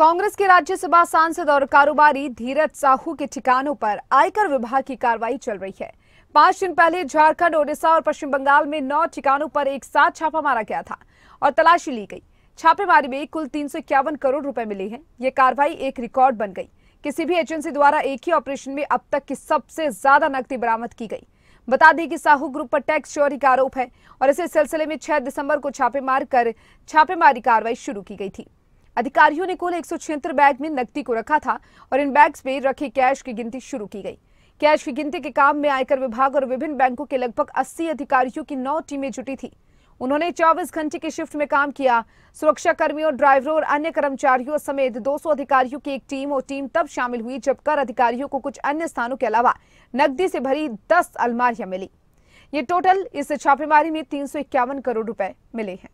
कांग्रेस के राज्यसभा सांसद और कारोबारी धीरज साहू के ठिकानों पर आयकर विभाग की कार्रवाई चल रही है। 5 दिन पहले झारखंड, ओडिशा और पश्चिम बंगाल में 9 ठिकानों पर एक साथ छापा मारा गया था और तलाशी ली गई। छापेमारी में कुल 351 करोड़ रुपए मिले हैं। ये कार्रवाई एक रिकॉर्ड बन गई। किसी भी एजेंसी द्वारा एक ही ऑपरेशन में अब तक की सबसे ज्यादा नकदी बरामद की गई। बता दें कि साहू ग्रुप पर टैक्स चोरी का आरोप है और इसी सिलसिले में 6 दिसंबर को छापेमारी कार्रवाई शुरू की गई थी। अधिकारियों ने कुल 176 बैग में नकदी को रखा था और इन बैग्स में रखे कैश की गिनती शुरू की गई। कैश की गिनती के काम में आयकर विभाग और विभिन्न बैंकों के लगभग 80 अधिकारियों की 9 टीमें जुटी थी। उन्होंने 24 घंटे की शिफ्ट में काम किया। सुरक्षा कर्मियों, ड्राइवरों और अन्य कर्मचारियों समेत 200 अधिकारियों की एक टीम तब शामिल हुई जब कर अधिकारियों को कुछ अन्य स्थानों के अलावा नकदी से भरी 10 अलमारियां मिली। ये टोटल इस छापेमारी में 351 करोड़ रुपए मिले हैं।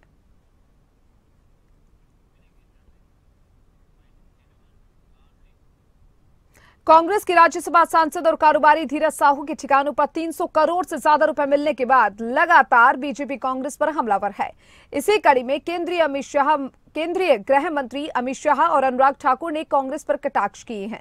कांग्रेस के राज्यसभा सांसद और कारोबारी धीरज साहू के ठिकानों पर 300 करोड़ से ज्यादा रुपए मिलने के बाद लगातार बीजेपी कांग्रेस पर हमलावर है। इसी कड़ी में केंद्रीय गृह मंत्री अमित शाह और अनुराग ठाकुर ने कांग्रेस पर कटाक्ष किए हैं।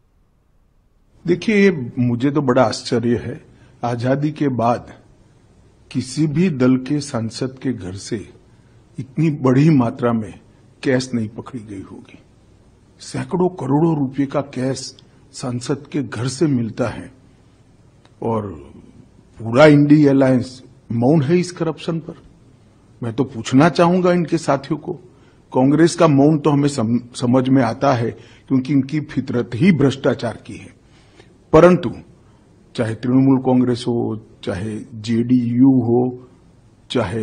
देखिए, मुझे तो बड़ा आश्चर्य है, आजादी के बाद किसी भी दल के सांसद के घर से इतनी बड़ी मात्रा में कैश नहीं पकड़ी गई होगी। सैकड़ों करोड़ों रुपए का कैश सांसद के घर से मिलता है और पूरा इंडी अलायंस मौन है इस करप्शन पर। मैं तो पूछना चाहूंगा इनके साथियों को, कांग्रेस का मौन तो हमें समझ में आता है क्योंकि इनकी फितरत ही भ्रष्टाचार की है, परंतु चाहे तृणमूल कांग्रेस हो, चाहे जेडीयू हो, चाहे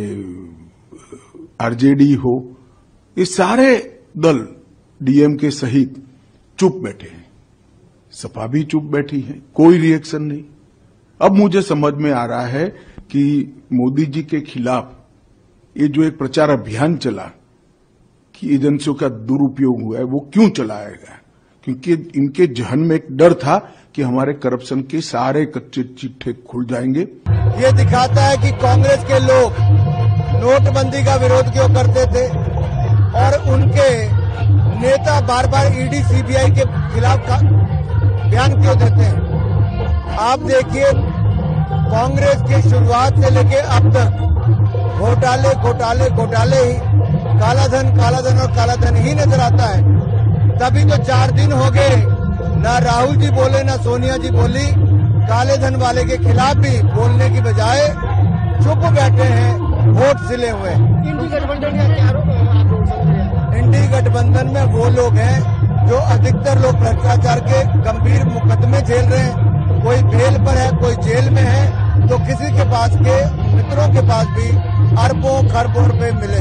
आरजेडी हो, ये सारे दल डीएमके सहित चुप बैठे हैं। सपा भी चुप बैठी है, कोई रिएक्शन नहीं। अब मुझे समझ में आ रहा है कि मोदी जी के खिलाफ ये जो एक प्रचार अभियान चला कि एजेंसियों का दुरुपयोग हुआ है, वो क्यों चलाया गया? क्योंकि इनके जहन में एक डर था कि हमारे करप्शन के सारे कच्चे चिट्ठे खुल जाएंगे। ये दिखाता है कि कांग्रेस के लोग नोटबंदी का विरोध क्यों करते थे और उनके नेता बार बार ईडी सीबीआई के खिलाफ बयान क्यों देते हैं। आप देखिए, कांग्रेस की शुरुआत से लेके अब तक घोटाले घोटाले घोटाले ही, कालाधन और कालाधन ही नजर आता है। तभी तो 4 दिन हो गए, ना राहुल जी बोले ना सोनिया जी बोली। काले धन वाले के खिलाफ भी बोलने की बजाय चुप बैठे हैं, वोट सिले हुए। इंडी गठबंधन का क्या आरोप है? इंडी गठबंधन में वो लोग हैं जो अधिकतर लोग भ्रष्टाचार के गंभीर मुकदमे झेल रहे हैं। कोई बेल पर है, कोई जेल में है, तो किसी के पास के मित्रों के पास भी अरबों खरबों रुपए मिले।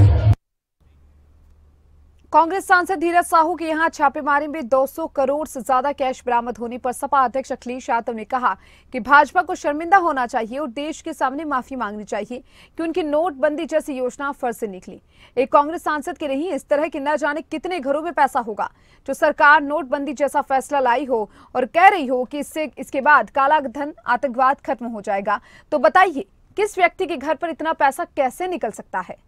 कांग्रेस सांसद धीरज साहू के यहां छापेमारी में 200 करोड़ से ज्यादा कैश बरामद होने पर सपा अध्यक्ष अखिलेश यादव ने कहा कि भाजपा को शर्मिंदा होना चाहिए और देश के सामने माफी मांगनी चाहिए कि उनकी नोटबंदी जैसी योजना फर्ज से निकली। एक कांग्रेस सांसद के नहीं, इस तरह के न जाने कितने घरों में पैसा होगा जो सरकार नोटबंदी जैसा फैसला लाई हो और कह रही हो कि इसके बाद काला धन, आतंकवाद खत्म हो जाएगा। तो बताइए, किस व्यक्ति के घर पर इतना पैसा कैसे निकल सकता है?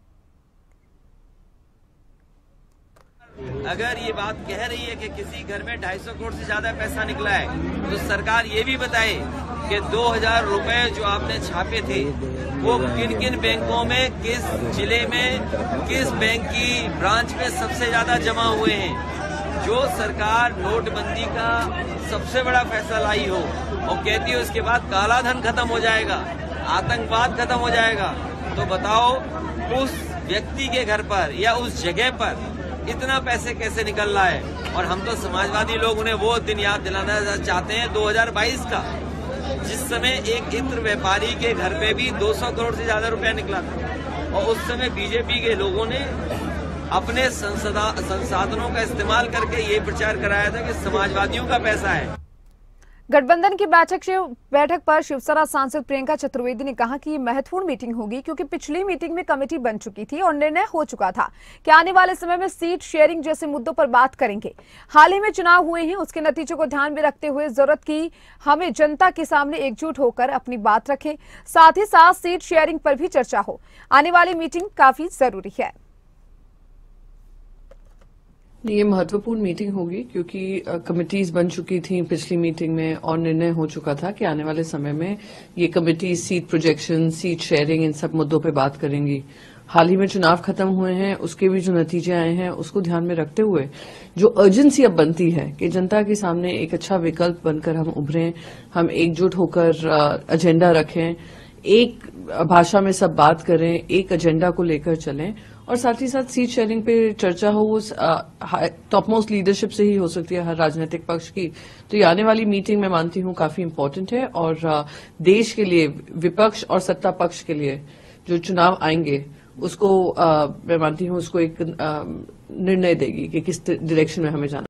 अगर ये बात कह रही है कि किसी घर में 250 करोड़ से ज्यादा पैसा निकला है, तो सरकार ये भी बताए कि 2000 रुपए जो आपने छापे थे वो किन किन बैंकों में, किस जिले में, किस बैंक की ब्रांच में सबसे ज्यादा जमा हुए हैं। जो सरकार नोटबंदी का सबसे बड़ा फैसला लाई हो और कहती है उसके बाद काला धन खत्म हो जाएगा, आतंकवाद खत्म हो जाएगा, तो बताओ उस व्यक्ति के घर पर या उस जगह पर इतना पैसे कैसे निकल रहा है। और हम तो समाजवादी लोग उन्हें वो दिन याद दिलाना चाहते हैं 2022 का, जिस समय एक इत्र व्यापारी के घर पे भी 200 करोड़ से ज्यादा रुपया निकला था और उस समय बीजेपी के लोगों ने अपने संसाधनों का इस्तेमाल करके ये प्रचार कराया था कि समाजवादियों का पैसा है। गठबंधन की बैठक पर शिवसेना सांसद प्रियंका चतुर्वेदी ने कहा कि ये महत्वपूर्ण मीटिंग होगी क्योंकि पिछली मीटिंग में कमेटी बन चुकी थी और निर्णय हो चुका था कि आने वाले समय में सीट शेयरिंग जैसे मुद्दों पर बात करेंगे। हाल ही में चुनाव हुए हैं, उसके नतीजों को ध्यान में रखते हुए जरूरत की हमें जनता के सामने एकजुट होकर अपनी बात रखें, साथ ही साथ सीट शेयरिंग पर भी चर्चा हो। आने वाली मीटिंग काफी जरूरी है। ये महत्वपूर्ण मीटिंग होगी क्योंकि कमिटीज बन चुकी थी पिछली मीटिंग में और निर्णय हो चुका था कि आने वाले समय में ये committee seat projection, seat sharing, इन सब मुद्दों पे बात करेंगी। हाल ही में चुनाव खत्म हुए हैं, उसके भी जो नतीजे आए हैं उसको ध्यान में रखते हुए जो अर्जेंसी अब बनती है कि जनता के सामने एक अच्छा विकल्प बनकर हम उभरें, हम एकजुट होकर एजेंडा रखें, एक भाषा में सब बात करें, एक एजेंडा को लेकर चलें और साथ ही साथ सीट शेयरिंग पे चर्चा हो वो टॉप मोस्ट लीडरशिप से ही हो सकती है हर राजनीतिक पक्ष की। तो ये आने वाली मीटिंग मैं मानती हूँ काफी इम्पोर्टेंट है और देश के लिए, विपक्ष और सत्ता पक्ष के लिए जो चुनाव आएंगे उसको मैं मानती हूँ उसको एक निर्णय देगी कि किस डायरेक्शन में हमें जाना।